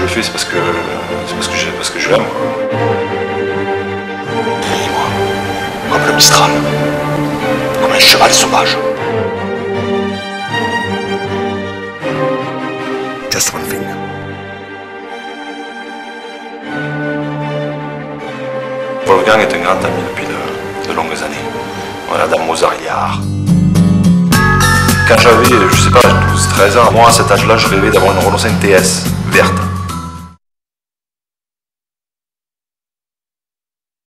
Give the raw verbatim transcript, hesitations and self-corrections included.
fait, c'est parce que c'est parce que je, parce que je l'aime. Et moi, comme le Mistral, comme un cheval sauvage. Just one thing. Wolfgang est un grand ami depuis de, de longues années. Voilà, dans Mozart-Liard. Quand j'avais, je sais pas, douze treize ans, moi à cet âge-là, je rêvais d'avoir une Renault cinq T S verte.